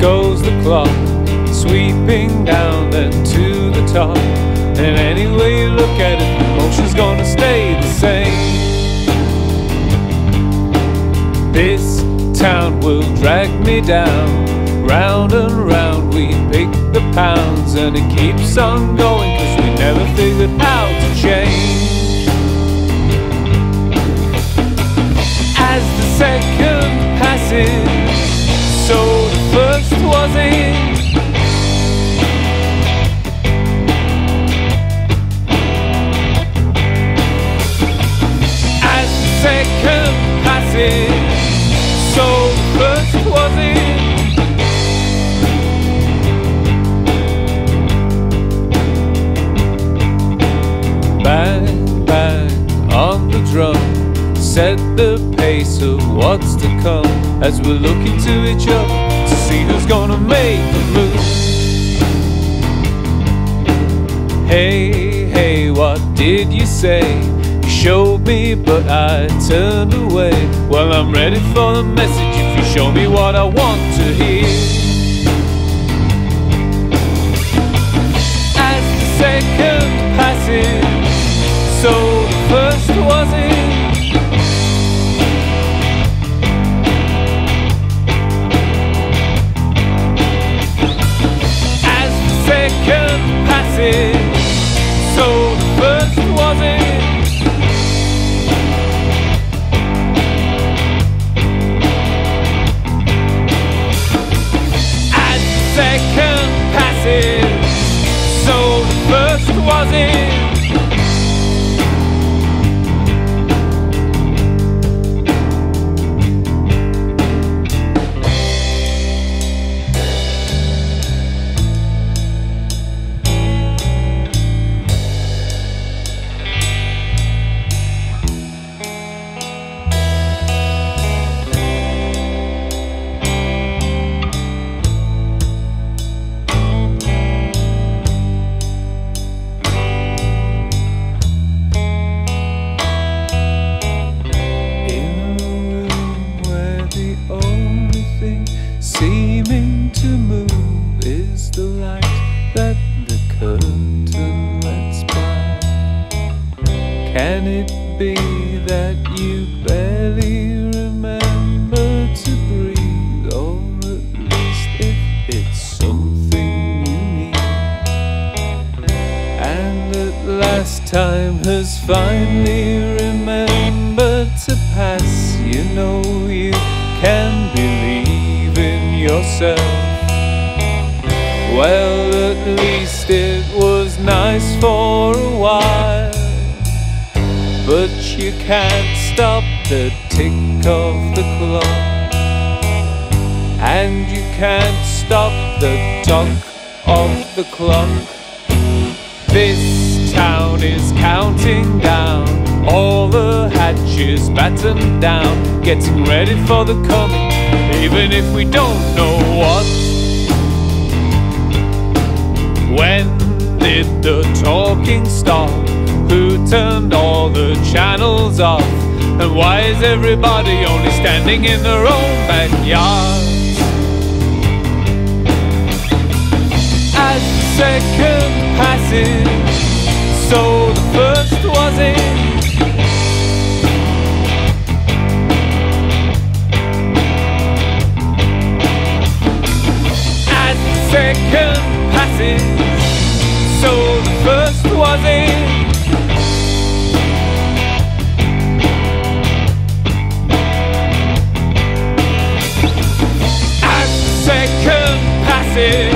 goes the clock, sweeping down then to the top. And any way you look at it, the motion's gonna stay the same. This town will drag me down, round and round we pick the pounds. And it keeps on going, cause we never figured how to change. As the second passes, so the first was in. As the second passes, so the first was in. Bang, bang on the drum, set the pace of what's to come, as we're looking to each other to see who's gonna make the move. Hey, hey, what did you say? You showed me but I turned away. Well, I'm ready for the message if you show me what I want to hear. As the second passes, so the first was in. As the second passes, so the first was in. As the second passes, so the first was in. Seeming to move is the light that the curtain lets by. Can it be that you barely remember to breathe, or at least if it's something you need? And at last time has finally remembered to pass. You know you can believe in yourself. Well, at least it was nice for a while, but you can't stop the tick of the clock, and you can't stop the talk of the clock. This town is counting down, all the hatches battened down, getting ready for the coming, even if we don't know what. When did the talking stop? Who turned all the channels off? And why is everybody only standing in their own backyards? As the second passes, so the first was in. Second passes, so the first was in. As the second passes,